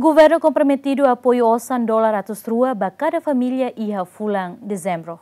governo comprometido apoio $100 para cada família e a fulang dezembro.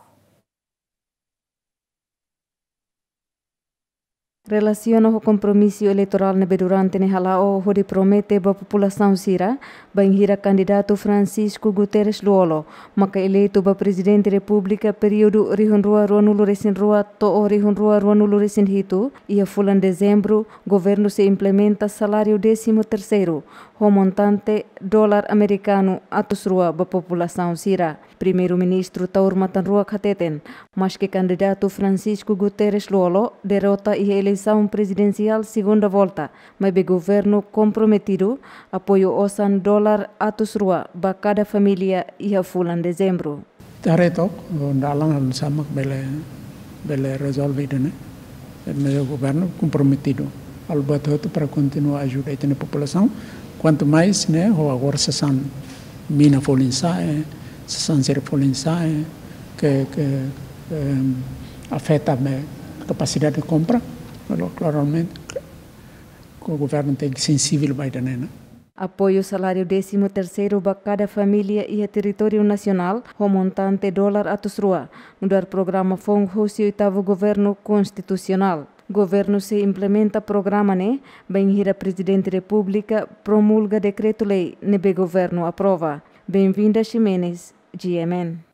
Relaciona o compromisso eleitoral na durante ne halao hori promete ba população sira ba hira candidato Francisco Guterres Luolo maka eleito ba presidente república período rihunrua ruanulu resin rua to rihunrua ruanulu resin hitu ia fulan dezembro governo se implementa salário 13º o montante dólar americano atus rua ba população sira primeiro-ministro Taur Matanrua Kateten mas que candidato Francisco Guterres Luolo derrota e eleição presidencial segunda volta, mas o governo comprometido apoio $100 atus rua para cada família e a fulan dezembro. Taretok, dalang sama bele resolvido, né? O governo comprometido, albato para continuar a ajudar a população, quanto mais, né? Agora se são mina folinsae, se são ser folinsae, que afeta a capacidade de compra. Claramente, o governo tem que ser sensível para isso. Apoio salário 13º para cada família e a território nacional, o montante dólar atus rua, no programa FONG o 8º governo constitucional. Governo se implementa programa né, bem a presidente da república promulga decreto-lei, nebe governo aprova. Bem-vinda Ximenes, GMN.